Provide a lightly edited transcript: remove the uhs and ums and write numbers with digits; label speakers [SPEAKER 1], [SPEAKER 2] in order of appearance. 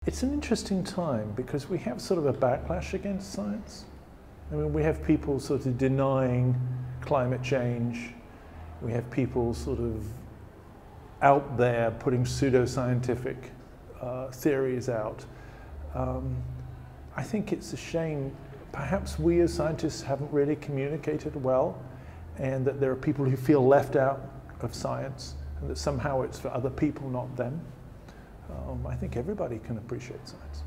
[SPEAKER 1] It's an interesting time because we have sort of a backlash against science. I mean, we have people sort of denying climate change. We have people sort of out there putting pseudoscientific theories out. I think it's a shame. Perhaps we as scientists haven't really communicated well, and that there are people who feel left out of science, and that somehow it's for other people, not them. I think everybody can appreciate science.